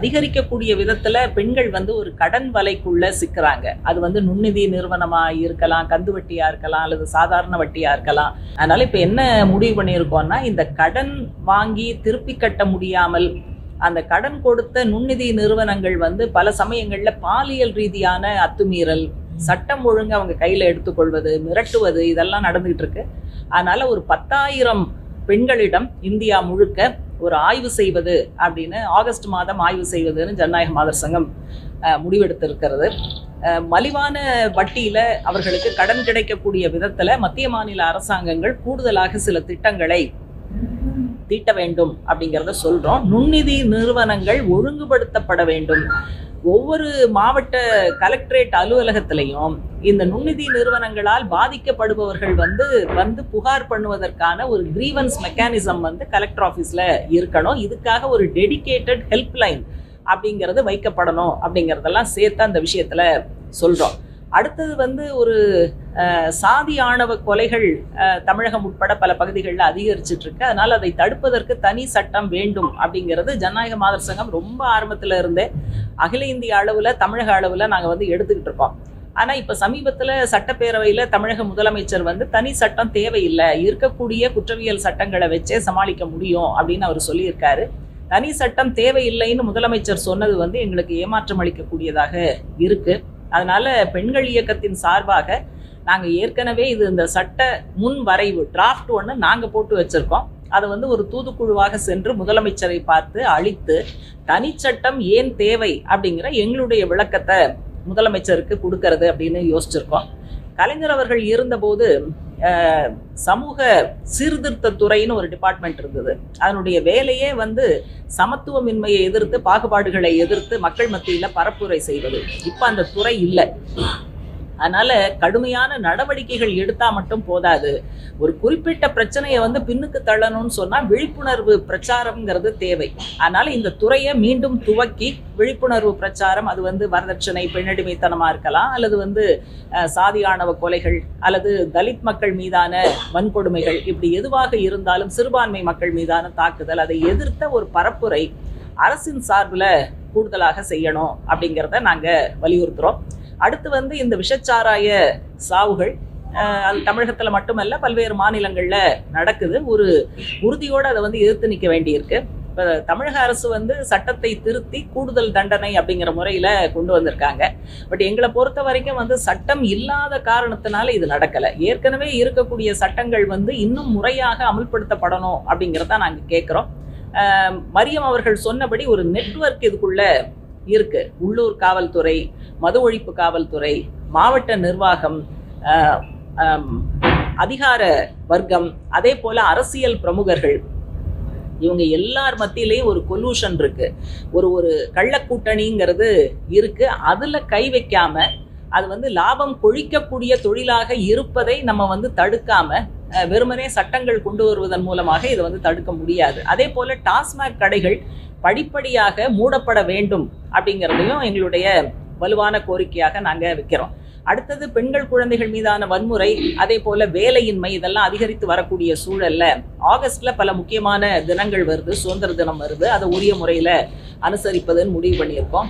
அதிகரிக்கக்கூடிய விதத்துல பெண்கள் வந்து ஒரு கடன் வலைக்குள்ள சிக்கிறாங்க. அது வந்து நுண்ணிதி நிறுவனமா இருக்கலாம், கந்து வட்டியா இருக்கலாம், அல்லது சாதாரண வட்டியா இருக்கலாம். அதனால இப்ப என்ன முடிவு பண்ணியிருக்கோம்னா, இந்த கடன் வாங்கி திருப்பி கட்ட முடியாமல் அந்த கடன் கொடுத்த நுண்ணிதி நிறுவனங்கள் வந்து பல சமயங்கள்ல பாலியல் ரீதியான அத்துமீறல், சட்டம் ஒழுங்கு அவங்க கையில எடுத்துக்கொள்வது, மிரட்டுவது இதெல்லாம் நடந்துகிட்டு இருக்கு. அதனால ஒரு 10,000 பெண்களிடம் இந்தியா முழுக்க ஒரு ஆய்வு செய்வது அப்படின்னு ஆகஸ்ட் மாதம் ஆய்வு செய்வதுன்னு ஜனநாயக மாதர் சங்கம் முடிவெடுத்திருக்கிறது. மலிவான வட்டியில அவர்களுக்கு கடன் கிடைக்கக்கூடிய விதத்துல மத்திய மாநில அரசாங்கங்கள் கூடுதலாக சில திட்டங்களை தீட்ட வேண்டும் அப்படிங்கிறத சொல்றோம். நுண்ணிதி நிறுவனங்கள் ஒழுங்குபடுத்தப்பட வேண்டும். ஒவ்வொரு மாவட்ட கலெக்டரேட் அலுவலகத்திலையும் இந்த நுண்ணிதி நிறுவனங்களால் பாதிக்கப்படுபவர்கள் வந்து புகார் பண்ணுவதற்கான ஒரு கிரீவன்ஸ் மெக்கானிசம் வந்து கலெக்டர் ஆஃபீஸ்ல இருக்கணும். இதுக்காக ஒரு டெடிகேட்டட் ஹெல்ப்லைன் அப்படிங்கிறது வைக்கப்படணும் அப்படிங்கிறதெல்லாம் சேர்த்து அந்த விஷயத்துல சொல்றோம். அடுத்தது வந்து ஒரு சாதி ஆணவ கொலைகள் தமிழகம் உட்பட பல பகுதிகளில் அதிகரிச்சுட்டு இருக்கு. அதனால அதை தடுப்பதற்கு தனி சட்டம் வேண்டும் அப்படிங்கிறது ஜனநாயக மாதர் சங்கம் ரொம்ப ஆரம்பத்துல இருந்தே அகில இந்திய அளவுல தமிழக அளவுல நாங்க வந்து எடுத்துக்கிட்டு இருக்கோம். ஆனா இப்ப சமீபத்துல சட்டப்பேரவையில தமிழக முதலமைச்சர் வந்து தனி சட்டம் தேவையில்லை, இருக்கக்கூடிய குற்றவியல் சட்டங்களை வச்சே சமாளிக்க முடியும் அப்படின்னு அவர் சொல்லியிருக்காரு. தனி சட்டம் தேவையில்லைன்னு முதலமைச்சர் சொன்னது வந்து எங்களுக்கு ஏமாற்றம் அளிக்கக்கூடியதாக இருக்கு. அதனால பெண்கள் இயக்கத்தின் சார்பாக நாங்க ஏற்கனவே இந்த சட்ட முன் வரைவு டிராஃப்ட் ஒன்று நாங்க போட்டு வச்சிருக்கோம். அதை வந்து ஒரு தூதுக்குழுவாக சென்று முதலமைச்சரை பார்த்து அளித்து தனிச்சட்டம் ஏன் தேவை அப்படிங்கிற எங்களுடைய விளக்கத்தை முதலமைச்சருக்கு கொடுக்கறது அப்படின்னு யோசிச்சிருக்கோம். கலைஞர் அவர்கள் இருந்தபோது சமூக சீர்திருத்தத்துறைன்னு ஒரு டிபார்ட்மெண்ட் இருந்தது. அதனுடைய வேலையே வந்து சமத்துவமின்மையை எதிர்த்து, பாகுபாடுகளை எதிர்த்து மக்கள் மத்தியில பரப்புரை செய்வது. இப்ப அந்த துறை இல்லை. அதனால கடுமையான நடவடிக்கைகள் எடுத்தா மட்டும் போதாது. ஒரு குறிப்பிட்ட பிரச்சனையை வந்து பின்னுக்கு தள்ளணும்னு சொன்னா விழிப்புணர்வு பிரச்சாரம்ங்கிறது தேவை. அதனால இந்த துறையை மீண்டும் துவக்கி விழிப்புணர்வு பிரச்சாரம், அது வந்து வரதட்சணை, பெண்ணடிமைத்தனமா இருக்கலாம், அல்லது வந்து சாதி ஆணவ கொலைகள், அல்லது தலித் மக்கள் மீதான வன்கொடுமைகள், இப்படி எதுவாக இருந்தாலும் சிறுபான்மை மக்கள் மீதான தாக்குதல், அதை எதிர்த்த ஒரு பரப்புரை அரசின் சார்பில் கூடுதலாக செய்யணும் அப்படிங்கிறத நாங்க வலியுறுத்துறோம். அடுத்து வந்து இந்த விஷச்சாராய சாவுகள் அது தமிழகத்துல மட்டுமல்ல பல்வேறு மாநிலங்கள்ல நடக்குது. ஒரு உறுதியோடு அதை வந்து எதிர்த்து நிற்க வேண்டியிருக்கு. இப்போ தமிழக அரசு வந்து சட்டத்தை திருத்தி கூடுதல் தண்டனை அப்படிங்கிற முறையில கொண்டு வந்திருக்காங்க. பட் எங்களை பொறுத்த வரைக்கும் வந்து சட்டம் இல்லாத காரணத்தினால இது நடக்கலை. ஏற்கனவே இருக்கக்கூடிய சட்டங்கள் வந்து இன்னும் முறையாக அமல்படுத்தப்படணும் அப்படிங்கிறத நாங்கள் கேட்குறோம். மரியம் அவர்கள் சொன்னபடி ஒரு நெட்வொர்க் இதுக்குள்ள இருக்கு. உள்ளூர் காவல்துறை, மது ஒழிப்பு காவல்துறை, மாவட்ட நிர்வாகம், அதிகார வர்க்கம், அதே போல அரசியல் பிரமுகர்கள், இவங்க எல்லார் மத்தியிலையும் ஒரு கொலூஷன் இருக்கு. ஒரு கள்ளக்கூட்டணிங்கிறது இருக்கு. அதுல கை வைக்காம அது வந்து லாபம் கொழிக்கக்கூடிய தொழிலாக இருப்பதை நம்ம வந்து தடுக்காம வெறுமனே சட்டங்கள் கொண்டு வருவதன் மூலமாக இதை வந்து தடுக்க முடியாது. அதே போல டாஸ்மாக் கடைகள் படிப்படியாக மூடப்பட வேண்டும் அப்படிங்கிறதையும் எங்களுடைய வலுவான கோரிக்கையாக நாங்க வைக்கிறோம். அடுத்தது பெண்கள் குழந்தைகள் மீதான வன்முறை, அதே போல வேலையின்மை, இதெல்லாம் அதிகரித்து வரக்கூடிய சூழல்ல ஆகஸ்ட்ல பல முக்கியமான தினங்கள் வருது, சுதந்திர தினம் வருது. அதை உரிய முறையில அனுசரிப்பதுன்னு முடிவு பண்ணியிருக்கோம்.